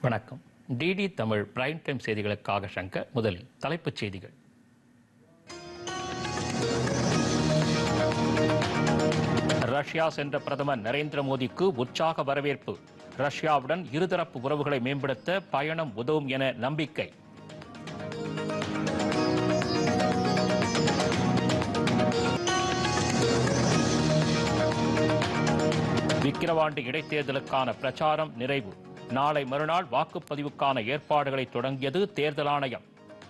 வணக்கம். DD Tamil prime time செய்திகளுக்காக சங்கர். முதலில் தலைப்புச் செய்திகள். ரஷ்யா சென்ற பிரதமர் நரேந்திர மோடிக்கு உற்சாக வரவேற்பு. ரஷ்யாவுடன் இருதரப்பு உறவுகளை மேம்படுத்த பயணம் உதவும் என நம்பிக்கை. விக்கிரவாண்டி இடைத்தேர்தலுக்கான பிரச்சாரம் நிறைவு. நாளை மறுநாள் வாக்குப்பதிவுக்கான ஏற்பாடுகளை தொடங்கியது தேர்தல் ஆணையம்.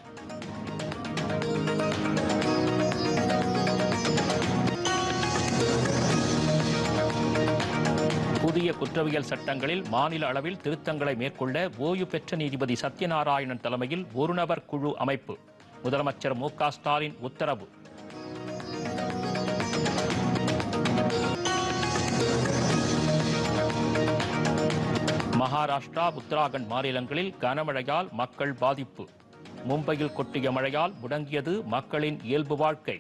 புதிய குற்றவியல் சட்டங்களில் மாநில அளவில் திருத்தங்களை மேற்கொள்ள ஓய்வு பெற்ற நீதிபதி சத்யநாராயணன் தலைமையில் ஒருநபர் குழு அமைப்பு. முதலமைச்சர் மு.க. ஸ்டாலின் உத்தரவு. மகாராஷ்டிரா, உத்தராகண்ட் மாநிலங்களில் கனமழையால் மக்கள் பாதிப்பு. மும்பையில் கொட்டிய மழையால் முடங்கியது மக்களின் இயல்பு வாழ்க்கை.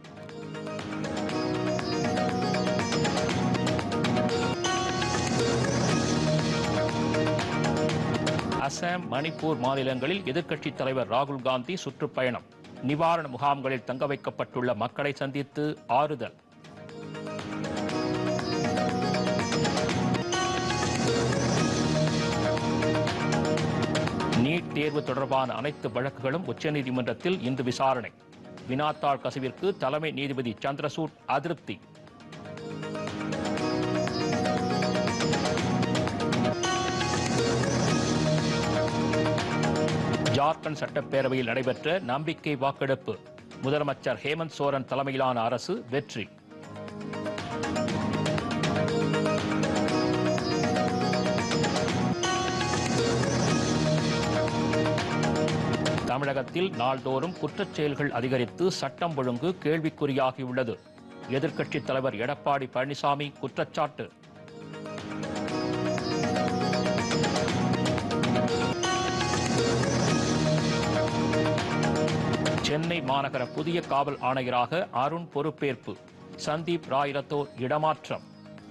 அசாம், மணிப்பூர் மாநிலங்களில் எதிர்க்கட்சித் தலைவர் ராகுல் காந்தி சுற்றுப்பயணம். நிவாரண முகாம்களில் தங்க வைக்கப்பட்டுள்ள மக்களை சந்தித்து ஆறுதல். நீட் தேர்வு தொடர்பான அனைத்து வழக்குகளும் உச்சநீதிமன்றத்தில் இன்று விசாரணை. வினாத்தாள் கசிவிற்கு தலைமை நீதிபதி சந்திரசூட் அதிருப்தி. ஜார்க்கண்ட் சட்டப்பேரவையில் நடைபெற்ற நம்பிக்கை வாக்கெடுப்பு. முதலமைச்சர் ஹேமந்த் சோரன் தலைமையிலான அரசு வெற்றி. தமிழகத்தில் நாள்தோறும் குற்றச் செயல்கள் அதிகரித்து சட்டம் ஒழுங்கு கேள்விக்குறியாகியுள்ளது. எதிர்க்கட்சித் தலைவர் எடப்பாடி பழனிசாமி குற்றச்சாட்டு. சென்னை மாநகர புதிய காவல் ஆணையராக அருண் பொறுப்பேற்பு. சந்தீப் ராய் ரத்தோர் இடமாற்றம்.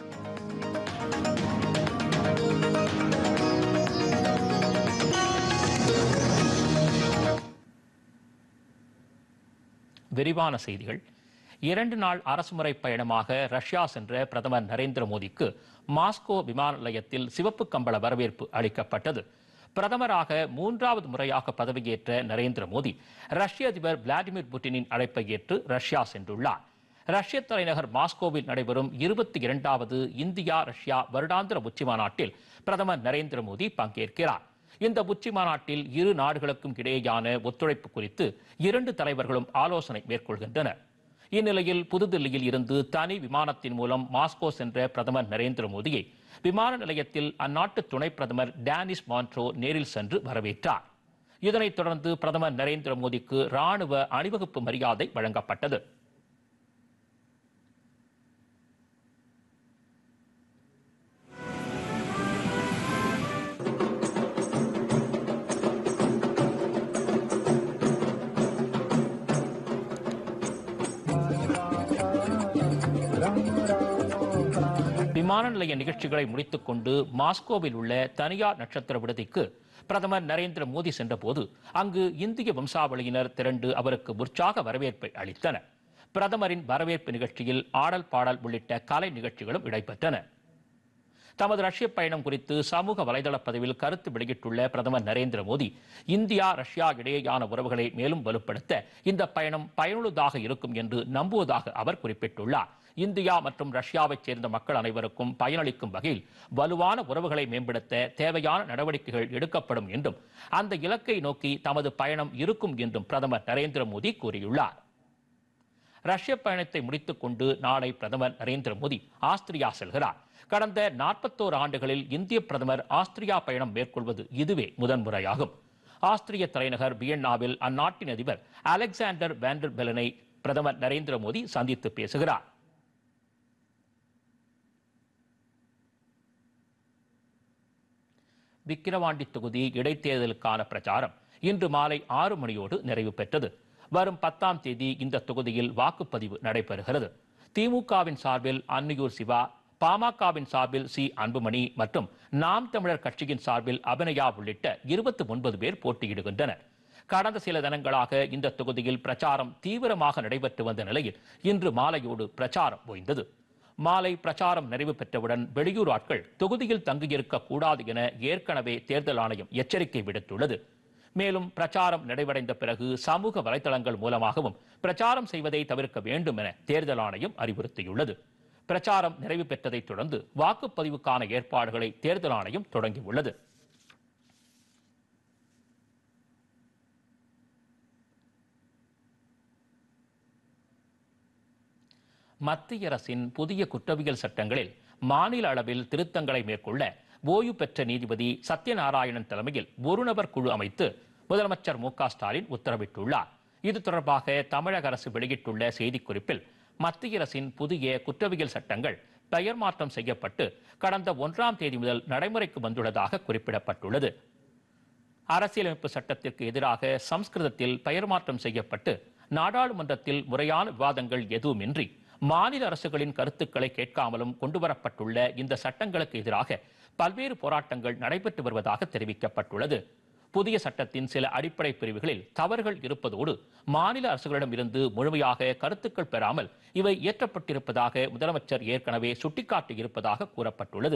விரிவான செய்திகள். 2 நாள் அரசுமுறை பயணமாக ரஷ்யா சென்ற பிரதமர் நரேந்திர மோடிக்கு மாஸ்கோ விமான நிலையத்தில் சிவப்பு கம்பள வரவேற்பு அளிக்கப்பட்டது. பிரதமராக 3வது முறையாக பதவியேற்ற நரேந்திர மோடி ரஷ்ய அதிபர் விளாடிமிர் புட்டினின் அழைப்பை ஏற்று ரஷ்யா சென்றுள்ளார். ரஷ்ய தலைநகர் மாஸ்கோவில் நடைபெறும் 22வது இந்தியா ரஷ்யா வருடாந்திர உச்சிமாநாட்டில் பிரதமர் நரேந்திர மோடி பங்கேற்கிறார். இந்த உச்சி மாநாட்டில் இரு நாடுகளுக்கும் இடையேயான ஒத்துழைப்பு குறித்து 2 தலைவர்களும் ஆலோசனை மேற்கொள்கின்றனர். இந்நிலையில் புதுதில்லியில் இருந்து தனி விமானத்தின் மூலம் மாஸ்கோ சென்ற பிரதமர் நரேந்திர மோடியை விமான நிலையத்தில் அந்நாட்டு துணை பிரதமர் டேனிஸ் மான்ட்ரோ நேரில் சென்று வரவேற்றார். இதனைத் தொடர்ந்து பிரதமர் நரேந்திர மோடிக்கு ராணுவ அணிவகுப்பு மரியாதை வழங்கப்பட்டது. விமான நிலைய நிகழ்ச்சிகளை முடித்துக் கொண்டு மாஸ்கோவில் உள்ள தனியார் நட்சத்திர விடுதிக்கு பிரதமர் நரேந்திர மோடி சென்றபோது அங்கு இந்திய வம்சாவளியினர் திரண்டு அவருக்கு உற்சாக வரவேற்பை அளித்தனர். பிரதமரின் வரவேற்பு நிகழ்ச்சியில் ஆடல் பாடல் உள்ளிட்ட கலை நிகழ்ச்சிகளும் இடம்பெற்றன. தமது ரஷ்ய பயணம் குறித்து சமூக வலைதள பதிவில் கருத்து வெளியிட்டுள்ள பிரதமர் நரேந்திர மோடி, இந்தியா ரஷ்யா இடையேயான உறவுகளை மேலும் வலுப்படுத்த இந்த பயணம் பயனுள்ளதாக இருக்கும் என்று நம்புவதாக அவர் குறிப்பிட்டுள்ளார். இந்தியா மற்றும் ரஷ்யாவைச் சேர்ந்த மக்கள் அனைவருக்கும் பயனளிக்கும் வகையில் வலுவான உறவுகளை மேம்படுத்த தேவையான நடவடிக்கைகள் எடுக்கப்படும் என்றும் அந்த இலக்கை நோக்கி தமது பயணம் இருக்கும் என்றும் பிரதமர் நரேந்திர மோடி கூறியுள்ளார். ரஷ்ய பயணத்தை முடித்துக் கொண்டு நாளை பிரதமர் நரேந்திர மோடி ஆஸ்திரியா செல்கிறார். கடந்த 41 ஆண்டுகளில் இந்திய பிரதமர் ஆஸ்திரியா பயணம் மேற்கொள்வது இதுவே முதன்முறையாகும். ஆஸ்திரிய தலைநகர் வியன்னாவில் அந்நாட்டின் அதிபர் அலெக்சாண்டர் வேண்டர் பெலனை பிரதமர் நரேந்திர மோடி சந்தித்து பேசுகிறார். விக்கிரவாண்டி தொகுதி இடைத்தேர்தலுக்கான பிரச்சாரம் இன்று மாலை 6 மணியோடு நிறைவு பெற்றது. வரும் 10ஆம் தேதி இந்த தொகுதியில் வாக்குப்பதிவு நடைபெறுகிறது. திமுகவின் சார்பில் அன்னியூர் சிவா, பாமகவின் சார்பில் சி அன்புமணி மற்றும் நாம் தமிழர் கட்சியின் சார்பில் அபிநயா உள்ளிட்ட 29 பேர் போட்டியிடுகின்றனர். கடந்த சில தினங்களாக இந்த தொகுதியில் பிரச்சாரம் தீவிரமாக நடைபெற்று வந்த நிலையில் இன்று மாலையோடு பிரச்சாரம் ஓய்ந்தது. மாலை பிரச்சாரம் நிறைவு பெற்றவுடன் வெளியூர் ஆட்கள் தொகுதியில் தங்கியிருக்க கூடாது என ஏற்கனவே தேர்தல் ஆணையம் எச்சரிக்கை விடுத்துள்ளது. மேலும் பிரச்சாரம் நிறைவடைந்த பிறகு சமூக வலைதளங்கள் மூலமாகவும் பிரச்சாரம் செய்வதை தவிர்க்க வேண்டும் என தேர்தல் ஆணையம் அறிவுறுத்தியுள்ளது. பிரச்சாரம் நிறைவு பெற்றதைத் தொடர்ந்து வாக்குப்பதிவுக்கான ஏற்பாடுகளை தேர்தல் ஆணையம் தொடங்கியுள்ளது. மத்திய அரசின் புதிய குற்றவியல் சட்டங்களில் மாநில அளவில் திருத்தங்களை மேற்கொள்ள ஓய்வு பெற்ற நீதிபதி சத்யநாராயணன் தலைமையில் ஒருநபர் குழு அமைத்து முதலமைச்சர் மு க ஸ்டாலின் உத்தரவிட்டுள்ளார். இது தொடர்பாக தமிழக அரசு வெளியிட்டுள்ள செய்திக்குறிப்பில் மத்திய அரசின் புதிய குற்றவியல் சட்டங்கள் பெயர் மாற்றம் செய்யப்பட்டு கடந்த 1ஆம் தேதி முதல் நடைமுறைக்கு வந்துள்ளதாக குறிப்பிடப்பட்டுள்ளது. அரசியலமைப்பு சட்டத்திற்கு எதிராக சமஸ்கிருதத்தில் பெயர் மாற்றம் செய்யப்பட்டு நாடாளுமன்றத்தில் முறையான விவாதங்கள் எதுவுமின்றி மாநில அரசுகளின் கருத்துக்களை கேட்காமலும் கொண்டுவரப்பட்டுள்ள இந்த சட்டங்களுக்கு எதிராக பல்வேறு போராட்டங்கள் நடைபெற்று வருவதாக தெரிவிக்கப்பட்டுள்ளது. புதிய சட்டத்தின் சில அடிப்படை பிரிவுகளில் தவறுகள் இருப்பதோடு மாநில அரசுகளிடம் இருந்து முழுமையாக கருத்துக்கள் பெறாமல் இவை இயற்றப்பட்டிருப்பதாக முதலமைச்சர் ஏற்கனவே சுட்டிக்காட்டியிருப்பதாக கூறப்பட்டுள்ளது.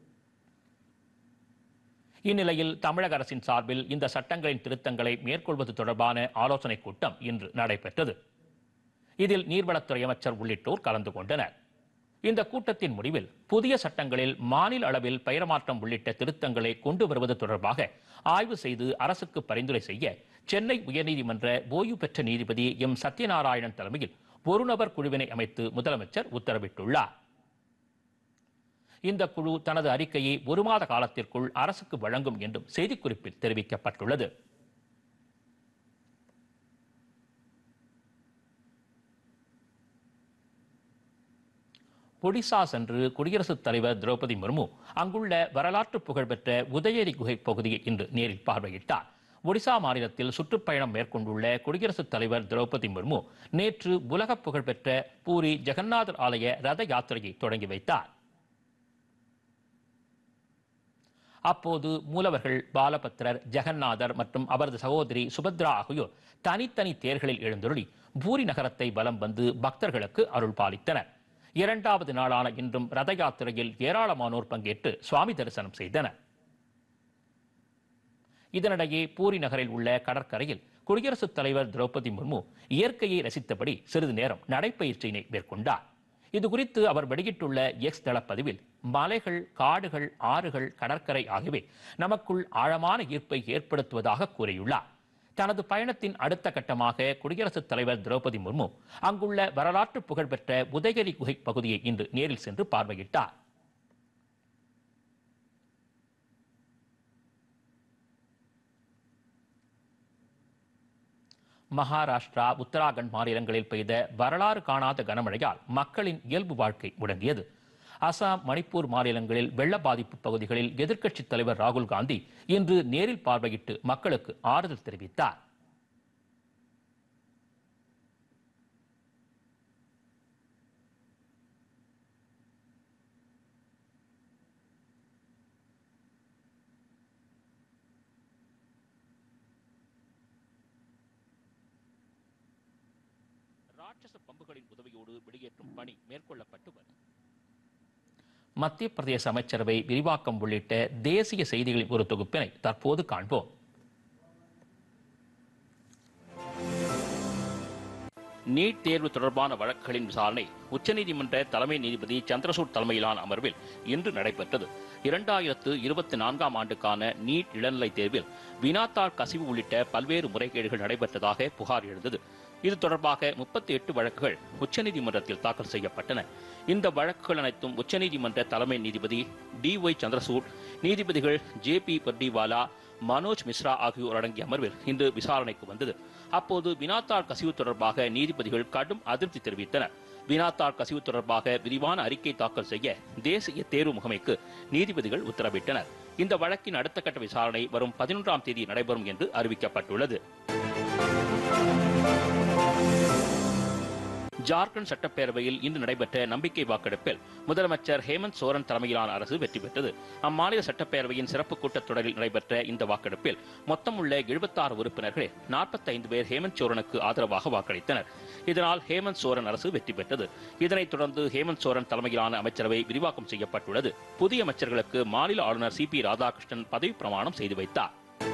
இந்நிலையில் தமிழக அரசின் சார்பில் இந்த சட்டங்களின் திருத்தங்களை மேற்கொள்வது தொடர்பான ஆலோசனைக் கூட்டம் இன்று நடைபெற்றது. இதில் நீர்வளத்துறை அமைச்சர் உள்ளிட்டோர் கலந்து கொண்டனர். இந்த கூட்டத்தின் முடிவில் புதிய சட்டங்களில் மாநில அளவில் பெயர் மாற்றம் உள்ளிட்ட திருத்தங்களை கொண்டு வருவது தொடர்பாக ஆய்வு செய்து அரசுக்கு பரிந்துரை செய்ய சென்னை உயர்நீதிமன்ற ஓய்வு பெற்ற நீதிபதி எம் சத்யநாராயணன் தலைமையில் ஒருநபர் குழுவினை அமைத்து முதலமைச்சர் உத்தரவிட்டுள்ளார். இந்த குழு தனது அறிக்கையை 1 மாத காலத்திற்குள் அரசுக்கு வழங்கும் என்றும் செய்திக்குறிப்பில் தெரிவிக்கப்பட்டுள்ளது. ஒடிசா சென்று குடியரசுத் தலைவர் திரௌபதி முர்மு அங்குள்ள வரலாற்று புகழ்பெற்ற உதயகிரி குகை பகுதியை இன்று நேரில் பார்வையிட்டார். ஒடிசா மாநிலத்தில் சுற்றுப்பயணம் மேற்கொண்டுள்ள குடியரசுத் தலைவர் திரௌபதி முர்மு நேற்று உலக புகழ்பெற்ற பூரி ஜெகநாதர் ஆலய ரத யாத்திரையை தொடங்கி வைத்தார். அப்போது மூலவர்கள் பாலபத்திரர், ஜெகநாதர் மற்றும் அவரது சகோதரி சுபத்ரா ஆகியோர் தனித்தனி தேர்களில் எழுந்தருளி பூரி நகரத்தை வலம் வந்து பக்தர்களுக்கு அருள் பாலித்தனர். 2வது நாளான இன்றும் ரத யாத்திரையில் ஏராளமானோர் பங்கேற்று சுவாமி தரிசனம் செய்தனர். இதனிடையே பூரி நகரில் உள்ள கடற்கரையில் குடியரசுத் தலைவர் திரௌபதி முர்மு இயற்கையை ரசித்தபடி சிறிது நேரம் நடைப்பயிற்சியினை மேற்கொண்டார். இதுகுறித்து அவர் வெளியிட்டுள்ள எக்ஸ் தளப்பதிவில் மலைகள், காடுகள், ஆறுகள், கடற்கரை ஆகியவை நமக்குள் ஆழமான ஈர்ப்பை ஏற்படுத்துவதாக கூறியுள்ளார். தனது பயணத்தின் அடுத்த கட்டமாக குடியரசுத் தலைவர் திரௌபதி முர்மு அங்குள்ள வரலாற்று புகழ்பெற்ற உதயகிரி குகை பகுதியை இன்று நேரில் சென்று பார்வையிட்டார். மகாராஷ்டிரா, உத்தராகண்ட் மாநிலங்களில் பெய்த வரலாறு காணாத கனமழையால் மக்களின் இயல்பு வாழ்க்கை முடங்கியது. அசாம், மணிப்பூர் மாநிலங்களில் வெள்ள பாதிப்பு பகுதிகளில் எதிர்க்கட்சித் தலைவர் ராகுல் காந்தி இன்று நேரில் பார்வையிட்டு மக்களுக்கு ஆறுதல் தெரிவித்தார். ராட்சச பம்புகளின் உதவியோடு வெளியேற்றும் பணி மேற்கொள்ளப்பட்டு வருகிறது. மத்திய பிரதேச அமைச்சரவை விரிவாக்கம் உள்ளிட்ட தேசிய செய்திகளின் ஒரு தொகுப்பினை தற்போது காண்போம். நீட் தேர்வு தொடர்பான வழக்குகளின் விசாரணை உச்சநீதிமன்ற தலைமை நீதிபதி சந்திரசூட் தலைமையிலான அமர்வில் இன்று நடைபெற்றது. 2024ஆம் ஆண்டுக்கான நீட் இளநிலை தேர்வில் வினாத்தாள் கசிவு உள்ளிட்ட பல்வேறு முறைகேடுகள் நடைபெற்றதாக புகார் எழுந்தது. இது தொடர்பாக 38 வழக்குகள் உச்சநீதிமன்றத்தில் தாக்கல் செய்யப்பட்டன. இந்த வழக்குகள் அனைத்தும் உச்சநீதிமன்ற தலைமை நீதிபதி டி.ஒய். சந்திரசூட், நீதிபதிகள் ஜே.பி. பர்டிவாலா, மனோஜ் மிஸ்ரா ஆகியோர் அடங்கிய அமர்வில் இன்று விசாரணைக்கு வந்தது. அப்போது வினாத்தாள் கசிவு தொடர்பாக நீதிபதிகள் கடும் அதிருப்தி தெரிவித்தனர். வினாத்தாள் கசிவு தொடர்பாக விரிவான அறிக்கை தாக்கல் செய்ய தேசிய தேர்வு முகமைக்கு நீதிபதிகள் உத்தரவிட்டனர். இந்த வழக்கின் அடுத்த கட்ட விசாரணை வரும் 11ஆம் தேதி நடைபெறும் என்று அறிவிக்கப்பட்டுள்ளது. ஜார்க்கண்ட் சட்டப்பேரவையில் இன்று நடைபெற்ற நம்பிக்கை வாக்கெடுப்பில் முதலமைச்சர் ஹேமந்த் சோரன் தலைமையிலான அரசு வெற்றி பெற்றது. அம்மாநில சட்டப்பேரவையின் சிறப்பு கூட்டத்தொடரில் நடைபெற்ற இந்த வாக்கெடுப்பில் மொத்தம் உள்ள 76 உறுப்பினர்கள் 45 பேர் ஹேமந்த் சோரனுக்கு ஆதரவாக வாக்களித்தனர். இதனால் ஹேமந்த் சோரன் அரசு வெற்றி பெற்றது. இதனைத் தொடர்ந்து ஹேமந்த் சோரன் தலைமையிலான அமைச்சரவை விரிவாக்கம் செய்யப்பட்டுள்ளது. புதிய அமைச்சர்களுக்கு மாநில ஆளுநர் CP ராதாகிருஷ்ணன் பதவி பிரமாணம் செய்து வைத்தார்.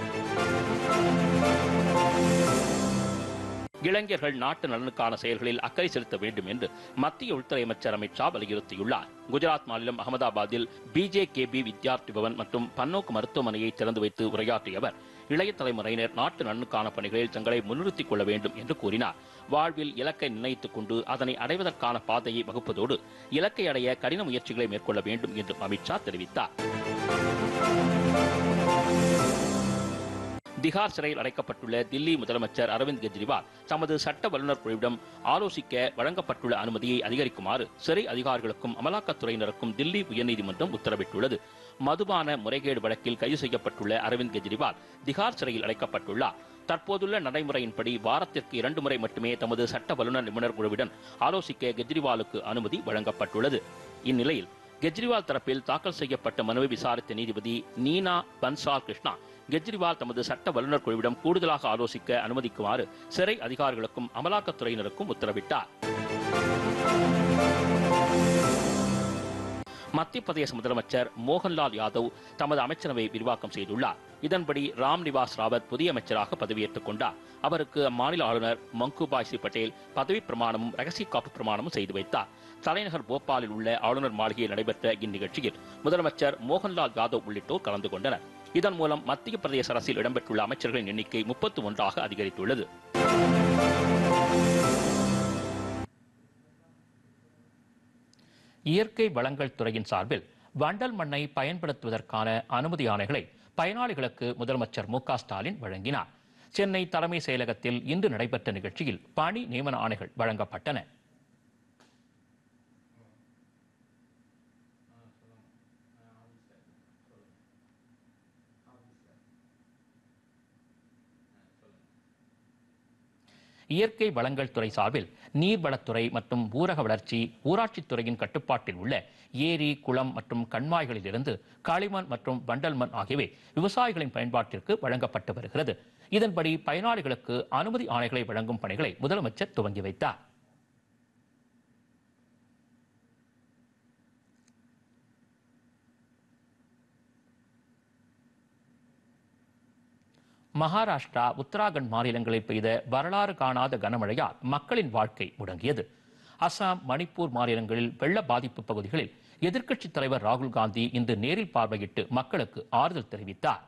இளைஞர்கள் நாட்டு நலனுக்கான செயல்களில் அக்கறை செலுத்த வேண்டும் என்று மத்திய உள்துறை அமைச்சர் அமித் ஷா வலியுறுத்தியுள்ளார். குஜராத் மாநிலம் அகமதாபாத்தில் BJKB வித்யார்த்தி பவன் மற்றும் பன்னோக்கு மருத்துவமனையை திறந்து வைத்து உரையாற்றிய அவர், இளைய தலைமுறையினர் நாட்டு நலனுக்கான பணிகளில் தங்களை முன்னிறுத்திக் கொள்ள வேண்டும் என்று கூறினார். வாழ்வில் இலக்கை நிர்ணயித்துக் கொண்டு அதனை அடைவதற்கான பாதையை வகுப்பதோடு இலக்கை அடைய கடின முயற்சிகளை மேற்கொள்ள வேண்டும் என்றும் அமித் ஷா தெரிவித்தார். திகார் சிறையில் அடைக்கப்பட்டுள்ள தில்லி முதலமைச்சர் அரவிந்த் கெஜ்ரிவால் தமது சட்ட வல்லுநர் குழுவிடம் ஆலோசிக்க வழங்கப்பட்டுள்ள அனுமதியை அதிகரிக்குமாறு சிறை அதிகாரிகளுக்கும் அமலாக்கத்துறையினருக்கும் தில்லி உயர்நீதிமன்றம் உத்தரவிட்டுள்ளது. மதுபான முறைகேடு வழக்கில் கைது செய்யப்பட்டுள்ள அரவிந்த் கெஜ்ரிவால் திகார் சிறையில் அடைக்கப்பட்டுள்ளார். தற்போதுள்ள நடைமுறையின்படி வாரத்திற்கு 2 முறை மட்டுமே தமது சட்ட வல்லுநர் நிபுணர் குழுவிடம் ஆலோசிக்க கெஜ்ரிவாலுக்கு அனுமதி வழங்கப்பட்டுள்ளது. இந்நிலையில் கெஜ்ரிவால் தரப்பில் தாக்கல் செய்யப்பட்ட மனுவை விசாரித்த நீதிபதி நீனா பன்சால் கிருஷ்ணா கெஜ்ரிவால் தமது சட்ட வல்லுநர் குழுவிடம் கூடுதலாக ஆலோசிக்க அனுமதிக்குமாறு சிறை அதிகாரிகளுக்கும் அமலாக்கத்துறையினருக்கும் உத்தரவிட்டார். மத்திய பிரதேச முதலமைச்சர் மோகன்லால் யாதவ் தமது அமைச்சரவை விரிவாக்கம் செய்துள்ளார். இதன்படி ராம் நிவாஸ் ராவத் புதிய அமைச்சராக பதவியேற்றுக் கொண்டார். அவருக்கு அம்மாநில ஆளுநர் மங்குபாய் சி பட்டேல் பதவி பிரமாணமும் ரகசிய காப்பு பிரமாணமும் செய்து வைத்தார். தலைநகர் போபாலில் உள்ள ஆளுநர் மாளிகையில் நடைபெற்ற இந்நிகழ்ச்சியில் முதலமைச்சர் மோகன்லால் யாதவ் உள்ளிட்டோர் கலந்து கொண்டனர். இதன் மூலம் மத்திய பிரதேச அரசில் இடம்பெற்றுள்ள அமைச்சர்களின் எண்ணிக்கை 31ஆக அதிகரித்துள்ளது. இயற்கை வளங்கள் துறையின் சார்பில் வண்டல் மண்ணை பயன்படுத்துவதற்கான அனுமதி ஆணைகளை பயனாளிகளுக்கு முதலமைச்சர் MK ஸ்டாலின் வழங்கினார். சென்னை தலைமை செயலகத்தில் இன்று நடைபெற்ற நிகழ்ச்சியில் பணி நியமன ஆணைகள் வழங்கப்பட்டன. இயற்கை வளங்கள் துறை சார்பில் நீர்வளத்துறை மற்றும் ஊரக வளர்ச்சி, ஊராட்சித்துறையின் கட்டுப்பாட்டில் உள்ள ஏரி, குளம் மற்றும் கண்மாய்களில் இருந்து களிமண் மற்றும் வண்டல் மண் ஆகியவை விவசாயிகளின் பயன்பாட்டிற்கு வழங்கப்பட்டு வருகிறது. இதன்படி பயனாளிகளுக்கு அனுமதி ஆணைகளை வழங்கும் பணிகளை முதலமைச்சர் துவங்கி வைத்தார். மகாராஷ்டிரா, உத்தராகண்ட் மாநிலங்களில் பெய்த வரலாறு காணாத கனமழையால் மக்களின் வாழ்க்கை முடங்கியது. அசாம், மணிப்பூர் மாநிலங்களில் வெள்ள பாதிப்பு பகுதிகளில் எதிர்க்கட்சித் தலைவர் ராகுல் காந்தி இன்று நேரில் பார்வையிட்டு மக்களுக்கு ஆறுதல் தெரிவித்தார்.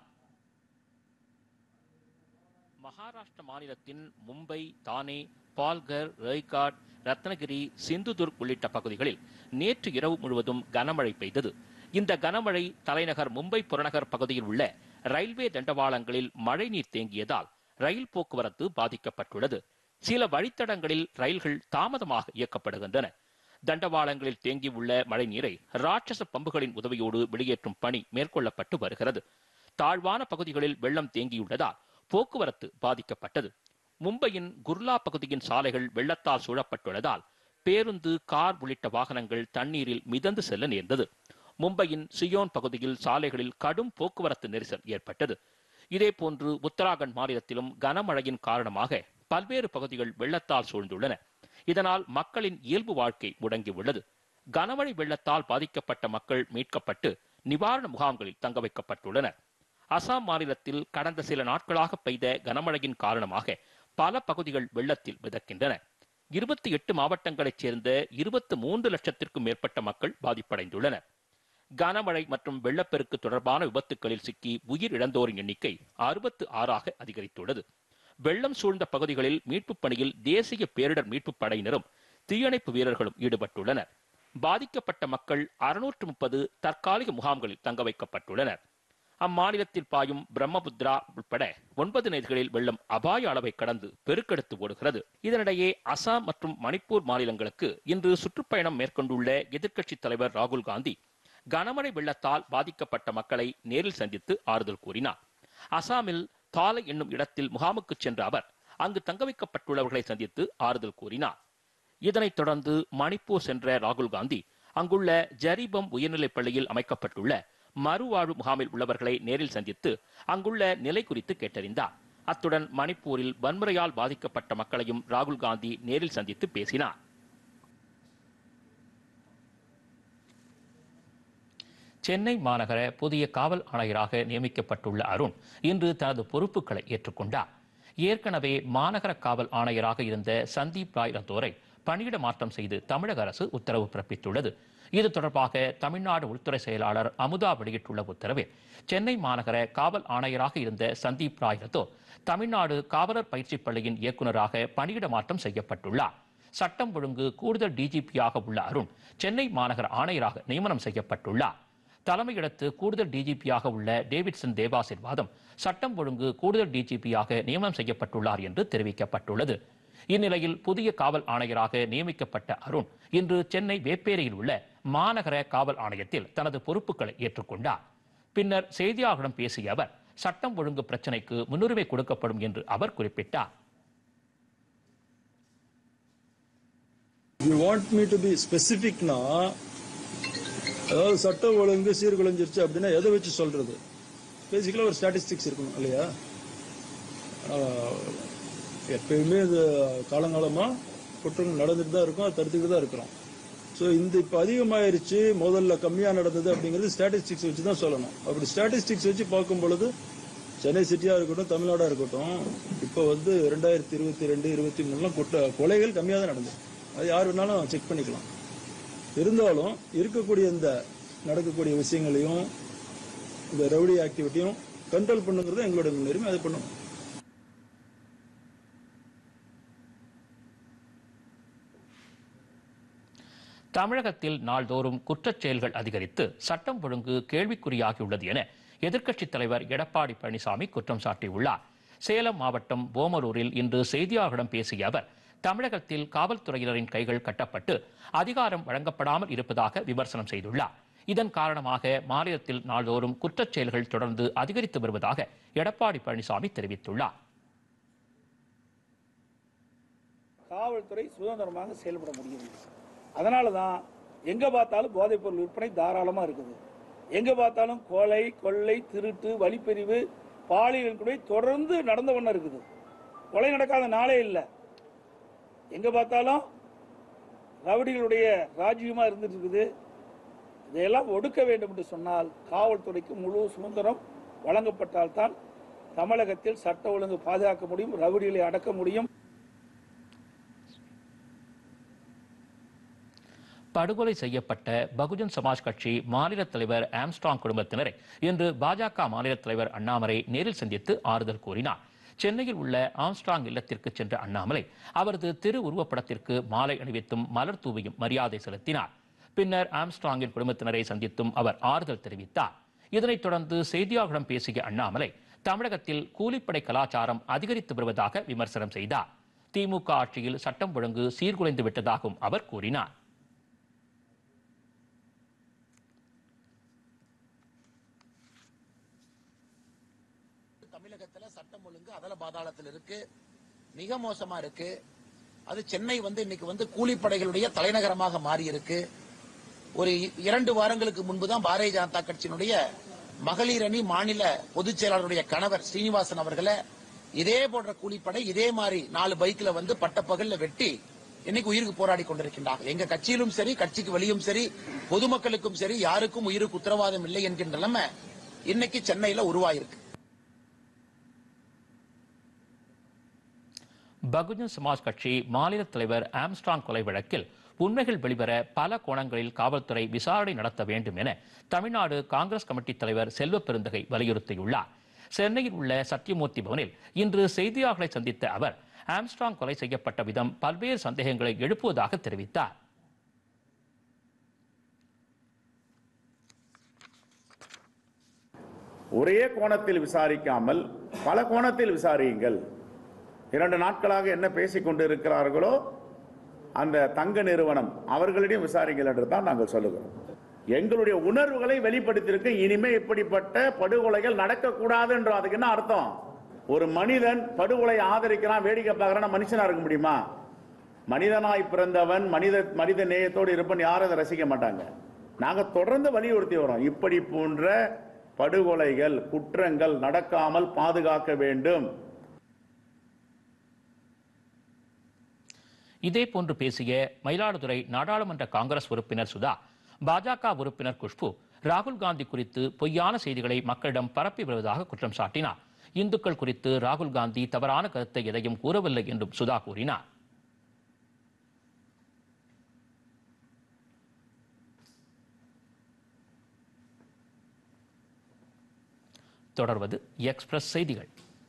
மகாராஷ்டிரா மாநிலத்தின் மும்பை, தானே, பால்கர், ரய்காட், ரத்னகிரி, சிந்துதுர்க் உள்ளிட்ட பகுதிகளில் நேற்று இரவு முழுவதும் கனமழை பெய்தது. இந்த கனமழை தலைநகர் மும்பை புறநகர் பகுதியில் உள்ள ரயில்வே தண்டவாளங்களில் மழைநீர் தேங்கியதால் ரயில் போக்குவரத்து பாதிக்கப்பட்டுள்ளது. சில வழித்தடங்களில் ரயில்கள் தாமதமாக இயக்கப்படுகின்றன. தண்டவாளங்களில் தேங்கியுள்ள மழைநீரை ராட்சச பம்புகளின் உதவியோடு வெளியேற்றும் பணி மேற்கொள்ளப்பட்டு வருகிறது. தாழ்வான பகுதிகளில் வெள்ளம் தேங்கியுள்ளதால் போக்குவரத்து பாதிக்கப்பட்டது. மும்பையின் குர்லா பகுதியின் சாலைகள் வெள்ளத்தால் சூழப்பட்டுள்ளதால் பேருந்து, கார் உள்ளிட்ட வாகனங்கள் தண்ணீரில் மிதந்து செல்ல நேர்ந்தது. மும்பையின் சியோன் பகுதியில் சாலைகளில் கடும் போக்குவரத்து நெரிசல் ஏற்பட்டது. இதேபோன்று உத்தராகண்ட் மாநிலத்திலும் கனமழையின் காரணமாக பல்வேறு பகுதிகள் வெள்ளத்தால் சூழ்ந்துள்ளன. இதனால் மக்களின் இயல்பு வாழ்க்கை முடங்கியுள்ளது. கனமழை வெள்ளத்தால் பாதிக்கப்பட்ட மக்கள் மீட்கப்பட்டு நிவாரண முகாம்களில் தங்க வைக்கப்பட்டுள்ளனர். அசாம் மாநிலத்தில் கடந்த சில நாட்களாக பெய்த கனமழையின் காரணமாக பல பகுதிகள் வெள்ளத்தில் மிதக்கின்றன. 28 மாவட்டங்களைச் சேர்ந்த 23 லட்சத்திற்கும் மேற்பட்ட மக்கள் பாதிப்படைந்துள்ளனர். கனமழை மற்றும் வெள்ளப்பெருக்கு தொடர்பான விபத்துகளில் சிக்கி உயிர் இழந்தோரின் எண்ணிக்கை 66ஆக அதிகரித்துள்ளது. வெள்ளம் சூழ்ந்த பகுதிகளில் மீட்புப் பணியில் தேசிய பேரிடர் மீட்புப் படையினரும் தீயணைப்பு வீரர்களும் ஈடுபட்டுள்ளனர். பாதிக்கப்பட்ட மக்கள் 630 தற்காலிக முகாம்களில் தங்க வைக்கப்பட்டுள்ளனர். அம்மாநிலத்தில் பாயும் பிரம்மபுத்திரா உட்பட 9 நதிகளில் வெள்ளம் அபாய அளவை கடந்து பெருக்கெடுத்து ஓடுகிறது. இதனிடையே அசாம் மற்றும் மணிப்பூர் மாநிலங்களுக்கு இன்று சுற்றுப்பயணம் மேற்கொண்டுள்ள எதிர்க்கட்சித் தலைவர் ராகுல் காந்தி கனமழை வெள்ளத்தால் பாதிக்கப்பட்ட மக்களை நேரில் சந்தித்து ஆறுதல் கூறினார். அசாமில் தாலை என்னும் இடத்தில் முகாமுக்கு சென்ற அவர் அங்கு தங்க வைக்கப்பட்டுள்ளவர்களை சந்தித்து ஆறுதல் கூறினார். இதனைத் தொடர்ந்து மணிப்பூர் சென்ற ராகுல் காந்தி அங்குள்ள ஜரிபம் உயர்நிலைப் பள்ளியில் அமைக்கப்பட்டுள்ள மறுவாழ்வு முகாமில் உள்ளவர்களை நேரில் சந்தித்து அங்குள்ள நிலை குறித்து கேட்டறிந்தார். அத்துடன் மணிப்பூரில் வன்முறையால் பாதிக்கப்பட்ட மக்களையும் ராகுல் காந்தி நேரில் சந்தித்து பேசினார். சென்னை மாநகர புதிய காவல் ஆணையராக நியமிக்கப்பட்டுள்ள அருண் இன்று தனது பொறுப்புகளை ஏற்றுக்கொண்டார். ஏற்கனவே மாநகர காவல் ஆணையராக இருந்த சந்தீப் ராய் ரத்தோரை பணியிட மாற்றம் செய்து தமிழக அரசு உத்தரவு பிறப்பித்துள்ளது. இது தொடர்பாக தமிழ்நாடு உள்துறை செயலாளர் அமுதா வெளியிட்டுள்ள உத்தரவில் சென்னை மாநகர காவல் ஆணையராக இருந்த சந்தீப் ராய் ரத்தோர் தமிழ்நாடு காவலர் பயிற்சி பள்ளியின் இயக்குநராக பணியிட மாற்றம் செய்யப்பட்டுள்ளார். சட்டம் ஒழுங்கு கூடுதல் டிஜிபியாக உள்ள அருண் சென்னை மாநகர ஆணையராக நியமனம் செய்யப்பட்டுள்ளார். தலைமையிடத்து கூடுதல் டிஜிபியாக உள்ள டேவிட்சன் தேவாசீர்வாதம் சட்டம் ஒழுங்கு கூடுதல் டிஜிபியாக நியமனம் செய்யப்பட்டுள்ளார் என்று தெரிவிக்கப்பட்டுள்ளது. இந்நிலையில் புதிய காவல் ஆணையராக நியமிக்கப்பட்ட அருண் இன்று சென்னை வேப்பேரியில் உள்ள மாநகர காவல் ஆணையத்தில் தனது பொறுப்புகளை ஏற்றுக்கொண்டார். பின்னர் செய்தியாளர்களிடம் பேசிய அவர் சட்டம் ஒழுங்கு பிரச்சினைக்கு முன்னுரிமை கொடுக்கப்படும் என்று அவர் குறிப்பிட்டார். அதாவது சட்டம் ஒழுங்கு சீர்குலைஞ்சிருச்சு அப்படின்னா எதை வச்சு சொல்றது? பேசிக்கலா ஒரு ஸ்டாட்டிஸ்டிக்ஸ் இருக்கணும் இல்லையா? எப்பயுமே இது காலங்காலமா குற்றங்கள் நடந்துட்டு தான் இருக்கும், தடுத்துக்கிட்டு தான் இருக்கிறோம். ஸோ இந்த இப்போ அதிகமாயிருச்சு, முதல்ல கம்மியாக நடந்தது அப்படிங்கிறது ஸ்டாட்டிஸ்டிக்ஸ் வச்சு தான் சொல்லணும். அப்படி ஸ்டாட்டிஸ்டிக்ஸ் வச்சு பார்க்கும் பொழுது சென்னை சிட்டியாக இருக்கட்டும், தமிழ்நாடாக இருக்கட்டும், இப்போ 2022, 2023 கொலைகள் கம்மியாக தான் நடந்தது. அது யார் வேணாலும் செக் பண்ணிக்கலாம். இருந்தாலும் இருக்கக்கூடிய இந்த நடக்கக்கூடிய விஷயங்களையும் இந்த ரவுடி ஆக்டிவிட்டியும் கண்ட்ரோல் பண்ணுங்கிறது எங்களுடைய முன்னுரிமை. அதை பண்ணுவோம். தமிழகத்தில் நாள்தோறும் குற்றச் செயல்கள் அதிகரித்து சட்டம் ஒழுங்கு கேள்விக்குறியாகியுள்ளது என எதிர்க்கட்சித் தலைவர் எடப்பாடி பழனிசாமி குற்றம் சாட்டியுள்ளார். சேலம் மாவட்டம் ஓமலூரில் இன்று செய்தியாளர்களிடம் பேசிய அவர் தமிழகத்தில் காவல்துறையினரின் கைகள் கட்டப்பட்டு அதிகாரம் வழங்கப்படாமல் இருப்பதாக விமர்சனம் செய்துள்ளார். இதன் காரணமாக மாநிலத்தில் நாள்தோறும் குற்றச் செயல்கள் தொடர்ந்து அதிகரித்து வருவதாக எடப்பாடி பழனிசாமி தெரிவித்துள்ளார். காவல்துறை சுதந்திரமாக செயல்பட முடியும். அதனால தான் எங்க பார்த்தாலும் போதைப் பொருள் விற்பனை தாராளமா இருக்குது. எங்க பார்த்தாலும் கொலை, கொள்ளை, திருட்டு, வழிப்பறிவு, பாலியல் கூட தொடர்ந்து நடந்த வண்ணம் இருக்குது. கொலை நடக்காத நாளே இல்லை. எங்க பார்த்தாலும் ரவுடிகளுடைய ராஜ்யமா இருந்துட்டு இருக்குது. இதையெல்லாம் ஒடுக்க வேண்டும் என்று சொன்னால் காவல்துறைக்கு முழு சுதந்திரம் வழங்கப்பட்டால்தான் தமிழகத்தில் சட்ட ஒழுங்கு பாதுகாக்க முடியும், ரவுடிகளை அடக்க முடியும். படுகொலை செய்யப்பட்ட பகுஜன் சமாஜ் கட்சி மாநில தலைவர் ஆம்ஸ்ட்ராங் குடும்பத்தினரை இன்று பாஜக மாநில தலைவர் அண்ணாமலை நேரில் சந்தித்து ஆறுதல் கூறினார். சென்னையில் உள்ள ஆம்ஸ்ட்ராங் இல்லத்திற்கு சென்ற அண்ணாமலை அவரது திருவுருவப்படத்திற்கு மாலை அணிவித்தும் மலர் தூவியும் மரியாதை செலுத்தினார். பின்னர் ஆம்ஸ்ட்ராங்கின் குடும்பத்தினரை சந்தித்தும் அவர் ஆறுதல் தெரிவித்தார். இதனைத் தொடர்ந்து செய்தியாளர்களிடம் பேசிய அண்ணாமலை தமிழகத்தில் கூலிப்படை கலாச்சாரம் அதிகரித்து வருவதாக விமர்சனம் செய்தார். திமுக ஆட்சியில் சட்டம் ஒழுங்கு சீர்குலைந்து விட்டதாகவும் அவர் கூறினார். தமிழகத்துல சட்டம் ஒழுங்கு அதல பாதாளத்தில் இருக்கு, மிக மோசமா இருக்கு. அது சென்னை இன்னைக்கு கூலிப்படைகளுடைய தலைநகரமாக மாறி இருக்கு. ஒரு 2 வாரங்களுக்கு முன்புதான் பாரதிய ஜனதா கட்சியினுடைய மகளிர் அணி மாநில பொதுச் செயலாளருடைய கணவர் ஸ்ரீனிவாசன் அவர்களை இதே போன்ற கூலிப்படை இதே மாதிரி 4 பைக்ல பட்டப்பகல்ல வெட்டி இன்னைக்கு உயிருக்கு போராடி கொண்டிருக்கின்றார்கள். எங்க கட்சியிலும் சரி, கட்சிக்கு வெளியும் சரி, பொதுமக்களுக்கும் சரி, யாருக்கும் உயிருக்கு உத்தரவாதம் இல்லை என்கின்ற நிலைமை இன்னைக்கு சென்னையில உருவாயிருக்கு. பகுஜன் சமாஜ் கட்சி மாநில தலைவர் ஆம்ஸ்ட்ராங் கொலை வழக்கில் உண்மைகள் வெளிவர பல கோணங்களில் காவல்துறை விசாரணை நடத்த வேண்டும் என தமிழ்நாடு காங்கிரஸ் கமிட்டி தலைவர் செல்வ பெருந்தகை வலியுறுத்தியுள்ளார். சென்னையில் உள்ள சத்தியமூர்த்தி பவனில் இன்று செய்தியாளர்களை சந்தித்த அவர் ஆம்ஸ்ட்ராங் கொலை செய்யப்பட்ட விதம் பல்வேறு சந்தேகங்களை எழுப்புவதாக தெரிவித்தார். ஒரே கோணத்தில் விசாரிக்காமல் பல கோணத்தில் விசாரியுங்கள். 2 நாட்களாக என்ன பேசிக் கொண்டிருக்கிறார்களோ அந்த தங்க நிறுவனம் அவர்களிடம் விசாரிங்கள் என்று தான் நாங்கள் சொல்லுகிறோம். எங்களுடைய உணர்வுகளை வெளிப்படுத்தியிருக்க இனிமே இப்படிப்பட்ட படுகொலைகள் நடக்கக்கூடாது என்று. அதுக்கு என்ன அர்த்தம்? ஒரு மனிதன் படுகொலை ஆதரிக்கிறான், வேடிக்கை பார்க்கறான், மனுஷனா இருக்க முடியுமா? மனிதனாய் பிறந்தவன் மனித நேயத்தோடு இருப்பன் யாரும் அதை ரசிக்க மாட்டாங்க. நாங்கள் தொடர்ந்து வலியுறுத்தி வரோம், இப்படி போன்ற படுகொலைகள் குற்றங்கள் நடக்காமல் பாதுகாக்க வேண்டும். இதே போன்று பேசிய மயிலாடுதுறை நாடாளுமன்ற காங்கிரஸ் உறுப்பினர் சுதா, பாஜக உறுப்பினர் குஷ்பு ராகுல் காந்தி குறித்து பொய்யான செய்திகளை மக்களிடம் பரப்பி வருவதாக குற்றம் சாட்டினார். இந்துக்கள் குறித்து ராகுல் காந்தி தவறான கருத்தை எதையும் கூறவில்லை என்றும் சுதா கூறினார். தொடர்வது எக்ஸ்பிரஸ் செய்திகள்.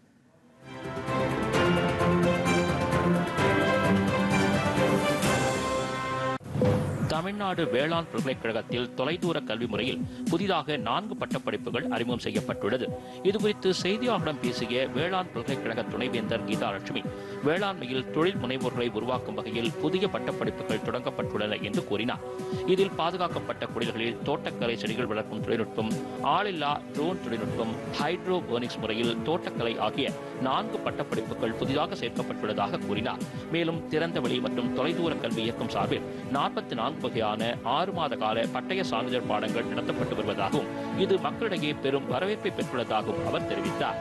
தமிழ்நாடு வேளாண் பல்கலைக்கழகத்தில் தொலைதூர கல்வி முறையில் புதிதாக 4 பட்டப்படிப்புகள் அறிமுகம் செய்யப்பட்டுள்ளது. இதுகுறித்து செய்தியாளர்களிடம் பேசிய வேளாண் பல்கலைக்கழக துணைவேந்தர் கீதா லட்சுமி, வேளாண்மையில் தொழில் முனைவோர்களை உருவாக்கும் வகையில் புதிய பட்டப்படிப்புகள் தொடங்கப்பட்டுள்ளன என்று கூறினார். இதில் பாதுகாக்கப்பட்ட குடில்களில் தோட்டக்கலை செடிகள் வளர்க்கும் தொழில்நுட்பம், ஆளில்லா ட்ரோன் தொழில்நுட்பம், ஹைட்ரோபோனிக்ஸ் முறையில் தோட்டக்கலை ஆகிய 4 பட்டப்படிப்புகள் புதிதாக சேர்க்கப்பட்டுள்ளதாக கூறினார். மேலும் திறந்தவெளி மற்றும் தொலைதூர கல்வி இயக்கம் சார்பில் 44 வகையான 6 மாத கால பட்டய சான்றிதழ் பாடங்கள் நடத்தப்பட்டு வருவதாகவும் இது மக்களிடையே பெரும் வரவேற்பை பெற்றுள்ளதாகவும் அவர் தெரிவித்தார்.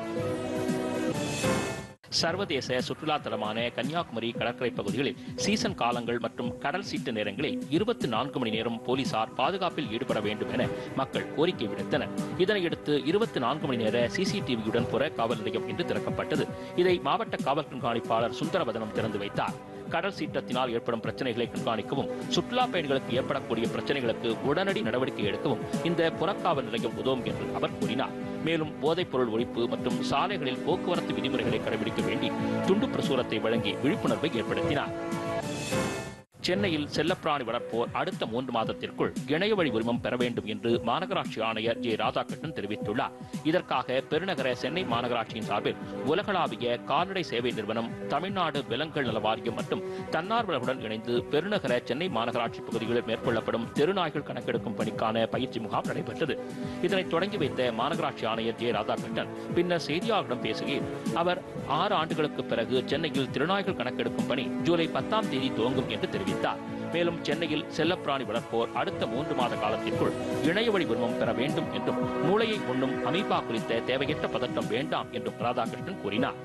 சர்வதேச சுற்றுலா தலமான கன்னியாகுமரி கடற்கரை பகுதிகளில் சீசன் காலங்கள் மற்றும் கடல் சீட்டு நேரங்களில் 24 மணி நேரம் போலீசார் பாதுகாப்பில் ஈடுபட வேண்டும் என மக்கள் கோரிக்கை விடுத்தனர். இதனையடுத்து 24 மணி நேர சிசிடிவியுடன் புற காவல் நிலையம் இன்று திறக்கப்பட்டது. இதை மாவட்ட காவல் கண்காணிப்பாளர் சுந்தரவதனம் திறந்து வைத்தார். கடல் சீற்றத்தினால் ஏற்படும் பிரச்சனைகளை கண்காணிக்கவும், சுற்றுலா பயணிகளுக்கு ஏற்படக்கூடிய பிரச்சனைகளுக்கு உடனடி நடவடிக்கை எடுக்கவும் இந்த புறக்காவல் நிலையம் உதவும் என்று அவர் கூறினார். மேலும் போதைப் பொருள் ஒழிப்பு மற்றும் சாலைகளில் போக்குவரத்து விதிமுறைகளை கடைபிடிக்க வேண்டி துண்டு பிரசுரத்தை வழங்கி விழிப்புணர்வை ஏற்படுத்தினார். சென்னையில் செல்லப்பிராணி வளர்ப்போர் அடுத்த 3 மாதத்திற்குள் இணைய வழி உரிமம் பெற வேண்டும் என்று மாநகராட்சி ஆணையர் ஜே ராதாகிருஷ்ணன் தெரிவித்துள்ளார். இதற்காக பெருநகர சென்னை மாநகராட்சியின் சார்பில் உலகளாவிய கால்நடை சேவை நிறுவனம், தமிழ்நாடு விலங்குகள் நல வாரியம் மற்றும் தன்னார்வலர்களுடன் இணைந்து பெருநகர சென்னை மாநகராட்சி பகுதிகளில் மேற்கொள்ளப்படும் தெருநாய்கள் கணக்கெடுக்கும் பணிக்கான பயிற்சி முகாம் நடைபெற்றது. இதனை தொடங்கி வைத்த மாநகராட்சி ஆணையர் ஜே ராதாகிருஷ்ணன் பின்னர் செய்தியாளர்களிடம் பேசுகையில், அவர் 6 ஆண்டுகளுக்கு பிறகு சென்னையில் திருநாய்கள் கணக்கெடுக்கும் பணி ஜூலை 10ஆம் தேதி துவங்கும் என்று தெரிவித்தார். மேலும் சென்னையில் செல்லப்பிராணி வளர்ப்போர் அடுத்த 3 மாத காலத்திற்குள் இணையவழி உரிமம் பெற வேண்டும் என்றும் மூளையை உண்ணும் அமீபா குறித்த தேவையற்ற பதட்டம் வேண்டாம் என்றும் ராதாகிருஷ்ணன் கூறினார்.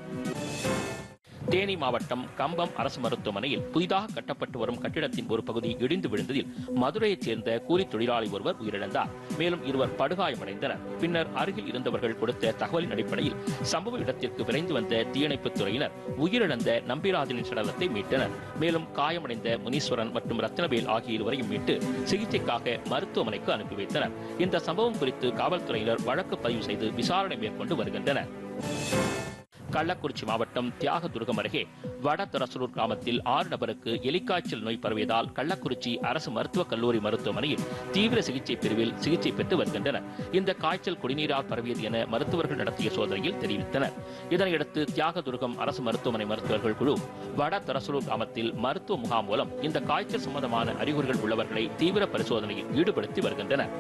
தேனி மாவட்டம் கம்பம் அரசு மருத்துவமனையில் புதிதாக கட்டப்பட்டு வரும் கட்டிடத்தின் ஒரு பகுதி இடிந்து விழுந்ததில் மதுரையைச் சேர்ந்த கூலி தொழிலாளி ஒருவர் உயிரிழந்தார். மேலும் 2 படுகாயமடைந்தனர். பின்னர் அருகில் இருந்தவர்கள் கொடுத்த தகவலின் அடிப்படையில் சம்பவ இடத்திற்கு விரைந்து வந்த தீயணைப்புத் துறையினர் உயிரிழந்த நம்பிராஜனின் சடலத்தை மீட்டனர். மேலும் காயமடைந்த முனீஸ்வரன் மற்றும் ரத்னவேல் ஆகிய இருவரையும் மீட்டு சிகிச்சைக்காக மருத்துவமனைக்கு அனுப்பி வைத்தனர். இந்த சம்பவம் குறித்து காவல்துறையினர் வழக்கு பதிவு செய்து விசாரணை மேற்கொண்டு வருகின்றனர். கள்ளக்குறிச்சி மாவட்டம் தியாகதுர்கம் அருகே வடதரசலூர் கிராமத்தில் 6 நபருக்கு எலிக்காய்ச்சல் நோய் பரவியதால் கள்ளக்குறிச்சி அரசு மருத்துவக் கல்லூரி மருத்துவமனையில் தீவிர சிகிச்சை பிரிவில் சிகிச்சை பெற்று வருகின்றனர். இந்த காய்ச்சல் குடிநீரால் பரவியது என மருத்துவர்கள் நடத்திய சோதனையில் தெரிவித்தனர். இதனையடுத்து தியாகதுர்கம் அரசு மருத்துவமனை மருத்துவர்கள் குழு வடதரசலூர் கிராமத்தில் மருத்துவ முகாம் மூலம் இந்த காய்ச்சல் சம்பந்தமான அறிகுறிகள் உள்ளவர்களை தீவிர பரிசோதனையில் ஈடுபடுத்தி வருகின்றனர்.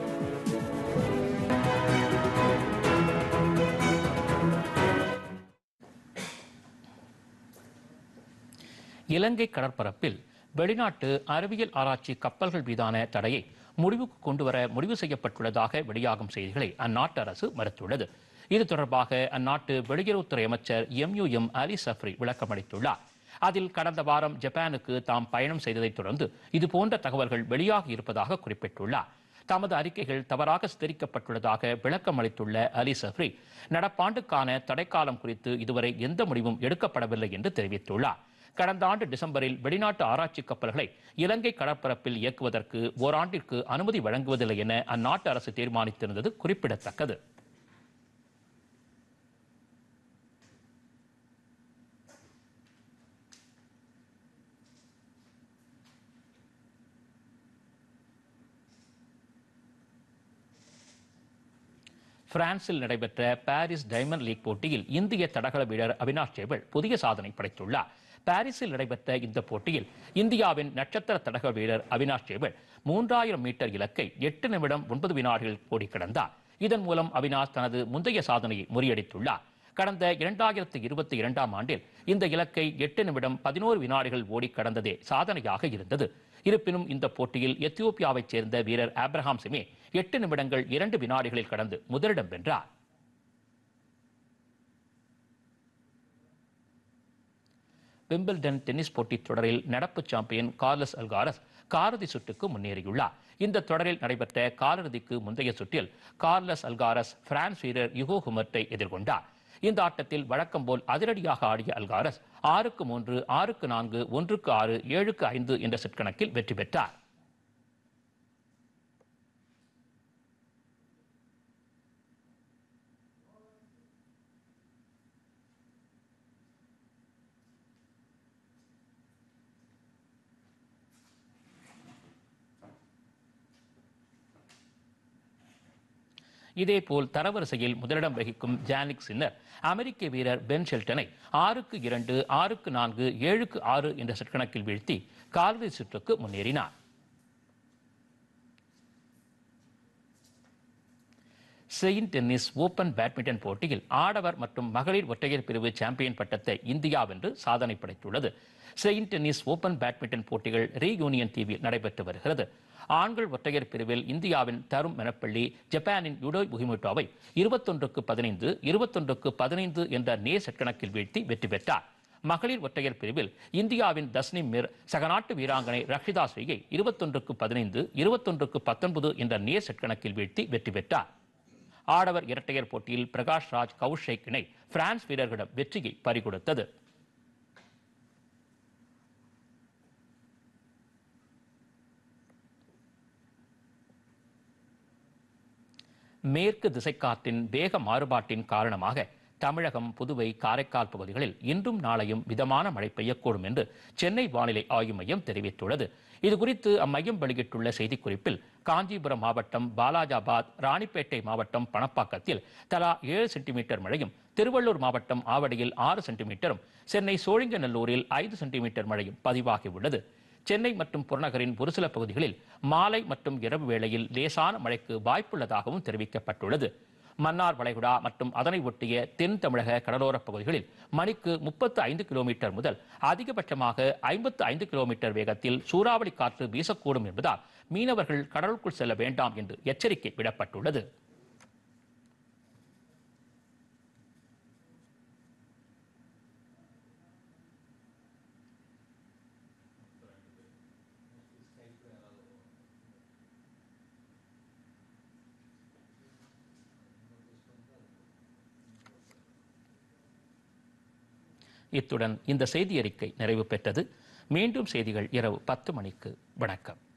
இலங்கை கடற்பரப்பில் வெளிநாட்டு அறிவியல் ஆராய்ச்சி கப்பல்கள் மீதான தடையை முடிவுக்கு கொண்டுவர முடிவு செய்யப்பட்டுள்ளதாக வெளியாகும் செய்திகளை அந்நாட்டு அரசு மறுத்துள்ளது. இது தொடர்பாக அந்நாட்டு வெளியுறவுத்துறை அமைச்சர் MUM அலி சஃப்ரி விளக்கமளித்துள்ளார். அதில் கடந்த வாரம் ஜப்பானுக்கு தாம் பயணம் செய்ததைத் தொடர்ந்து இதுபோன்ற தகவல்கள் வெளியாகி இருப்பதாக குறிப்பிட்டுள்ளார். தமது அறிக்கைகள் தவறாக சித்தரிக்கப்பட்டுள்ளதாக விளக்கம் அளித்துள்ள அலி சஃப்ரி, நடப்பாண்டுக்கான தடைக்காலம் குறித்து இதுவரை எந்த முடிவும் எடுக்கப்படவில்லை என்று தெரிவித்துள்ளார். கடந்த ஆண்டு டிசம்பரில் வெளிநாட்டு ஆராய்ச்சி கப்பல்களை இலங்கை கடற்பரப்பில் இயக்குவதற்கு ஓராண்டிற்கு அனுமதி வழங்குவதில்லை என அந்நாட்டு அரசு தீர்மானித்திருந்தது குறிப்பிடத்தக்கது. பிரான்சில் நடைபெற்ற பாரிஸ் டைமண்ட் லீக் போட்டியில் இந்திய தடகள வீரர் அவினாஷ் சேவல் புதிய சாதனை படைத்துள்ளார். பாரிஸில் நடைபெற்ற இந்த போட்டியில் இந்தியாவின் நட்சத்திர தடகள வீரர் அவினாஷ் சேவல் 3000 மீட்டர் இலக்கை 8 நிமிடம் 9 வினாடிகள் ஓடி கடந்தார். இதன் மூலம் அவினாஷ் தனது முந்தைய சாதனையை முறியடித்துள்ளார். கடந்த 2022ஆம் ஆண்டில் இந்த இலக்கை 8 நிமிடம் 11 வினாடிகள் ஓடி கடந்ததே சாதனையாக இருந்தது. இருப்பினும் இந்த போட்டியில் எத்தியோப்பியாவைச் சேர்ந்த வீரர் ஆப்ரஹாம் சிமே 8 நிமிடங்கள் 2 வினாடிகளில் கடந்து முதலிடம் வென்றார். விம்பிள்டன் டென்னிஸ் போட்டித் தொடரில் நடப்பு சாம்பியன் கார்லஸ் அல்காரஸ் காலிறுதி சுற்றுக்கு முன்னேறியுள்ளார். இந்த தொடரில் நடைபெற்ற காலிறுதிக்கு முந்தைய சுற்றில் கார்லஸ் அல்காரஸ் பிரான்ஸ் வீரர் யுகோ ஹுமர்ட்டை எதிர்கொண்டார். இந்த ஆட்டத்தில் வழக்கம் போல் அதிரடியாக ஆடிய அல்காரஸ் 6-3, 6-4, 1-6, 7-5 என்ற செட் கணக்கில் வெற்றி பெற்றார். இதேபோல் தரவரிசையில் முதலிடம் வகிக்கும் ஜானிக் சின்னர் அமெரிக்க வீரர் பென் ஷெல்டனை 6-2, 6-4, 7-6 என்ற செட் கணக்கில் வீழ்த்தி காலிறுதி சுற்றுக்கு முன்னேறினார். செயின்ட் டென்னிஸ் ஓபன் பேட்மிண்டன் போட்டியில் ஆடவர் மற்றும் மகளிர் ஒற்றையர் பிரிவு சாம்பியன் பட்டத்தை இந்தியா வென்று சாதனை படைத்துள்ளது. செயின்ட் டென்னிஸ் ஓபன் பேட்மிண்டன் போட்டிகள் ரீயூனியன் தீவில் நடைபெற்று வருகிறது. ஆண்கள் ஒற்றையர் பிரிவில் இந்தியாவின் தரும் மெனப்பள்ளி ஜப்பானின் யுடோ புகிமோட்டோவை 21-15, 21-15 என்ற நேர் செட் கணக்கில் வீழ்த்தி வெற்றி பெற்றார். மகளிர் ஒற்றையர் பிரிவில் இந்தியாவின் தஸ்னிம் மிர் சகநாட்டு வீராங்கனை ரக்ஷிதா ஸ்ரீயை 21-15, 21-19 என்ற நேர் செட் கணக்கில் வீழ்த்தி வெற்றி பெற்றார். ஆடவர் இரட்டையர் போட்டியில் பிரகாஷ் ராஜ் கவுஷேக் இணை பிரான்ஸ் வீரர்களிடம் வெற்றியை பறிகொடுத்தது. மேற்கு திசைக்காற்றின் வேக மாறுபாட்டின் காரணமாக தமிழகம், புதுவை, காரைக்கால் பகுதிகளில் இன்றும் நாளையும் மிதமான மழை பெய்யக்கூடும் என்று சென்னை வானிலை ஆய்வு மையம் தெரிவித்துள்ளது. இதுகுறித்து அம்மையம் வெளியிட்டுள்ள செய்திக்குறிப்பில் காஞ்சிபுரம் மாவட்டம் பாலாஜாபாத், ராணிப்பேட்டை மாவட்டம் பணப்பாக்கத்தில் தலா 7 சென்டிமீட்டர் மழையும், திருவள்ளூர் மாவட்டம் ஆவடியில் 6 சென்டிமீட்டரும், சென்னை சோழிங்கநல்லூரில் 5 சென்டிமீட்டர் மழையும் பதிவாகியுள்ளது. சென்னை மற்றும் புறநகரின் ஒரு சில பகுதிகளில் மாலை மற்றும் இரவு வேளையில் லேசான மழைக்கு வாய்ப்புள்ளதாகவும் தெரிவிக்கப்பட்டுள்ளது. மன்னார் வளைகுடா மற்றும் அதனை ஒட்டிய தென் தமிழக கடலோரப் பகுதிகளில் மணிக்கு 35 கிலோமீட்டர் முதல் அதிகபட்சமாக 55 கிலோமீட்டர் வேகத்தில் சூறாவளி காற்று வீசக்கூடும் என்பதால் மீனவர்கள் கடலுக்குள் செல்ல வேண்டாம் என்று எச்சரிக்கை விடப்பட்டுள்ளது. இத்துடன் இந்த செய்தி அறிக்கை நிறைவு பெற்றது. மீண்டும் செய்திகள் இரவு 10 மணிக்கு. வணக்கம்.